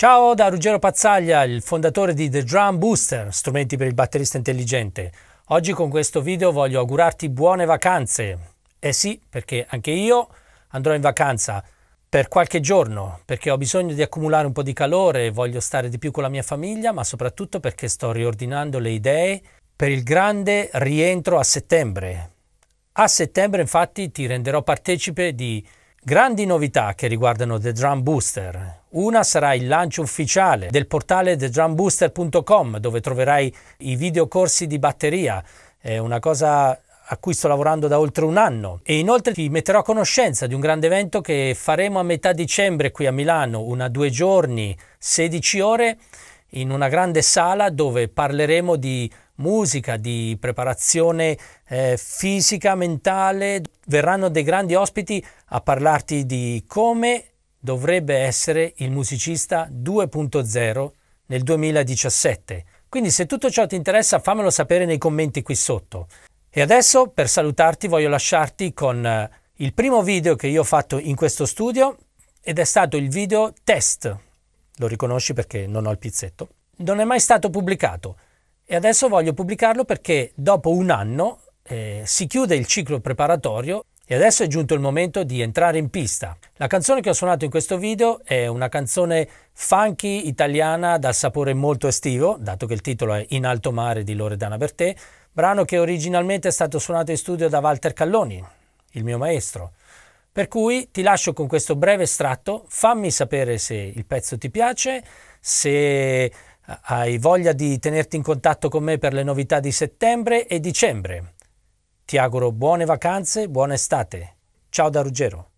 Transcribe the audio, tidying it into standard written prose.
Ciao da Ruggero Pazzaglia, il fondatore di The Drum Booster, strumenti per il batterista intelligente. Oggi con questo video voglio augurarti buone vacanze. Eh sì, perché anche io andrò in vacanza per qualche giorno, perché ho bisogno di accumulare un po' di calore, voglio stare di più con la mia famiglia, ma soprattutto perché sto riordinando le idee per il grande rientro a settembre. A settembre infatti ti renderò partecipe di grandi novità che riguardano The Drum Booster. Una sarà il lancio ufficiale del portale thedrumbooster.com, dove troverai i videocorsi di batteria, è una cosa a cui sto lavorando da oltre un anno, e inoltre ti metterò a conoscenza di un grande evento che faremo a metà dicembre qui a Milano, 2 giorni, 16 ore, in una grande sala dove parleremo di musica, di preparazione fisica, mentale. Verranno dei grandi ospiti a parlarti di come dovrebbe essere il musicista 2.0 nel 2017. Quindi se tutto ciò ti interessa fammelo sapere nei commenti qui sotto. E adesso per salutarti voglio lasciarti con il primo video che io ho fatto in questo studio, ed è stato il video test. Lo riconosci perché non ho il pizzetto. Non è mai stato pubblicato e adesso voglio pubblicarlo perché dopo un anno si chiude il ciclo preparatorio e adesso è giunto il momento di entrare in pista. La canzone che ho suonato in questo video è una canzone funky italiana dal sapore molto estivo, dato che il titolo è In alto mare di Loredana Bertè, brano che originalmente è stato suonato in studio da Walter Calloni, il mio maestro. Per cui ti lascio con questo breve estratto, fammi sapere se il pezzo ti piace, se hai voglia di tenerti in contatto con me per le novità di settembre e dicembre. Ti auguro buone vacanze, buona estate. Ciao da Ruggero.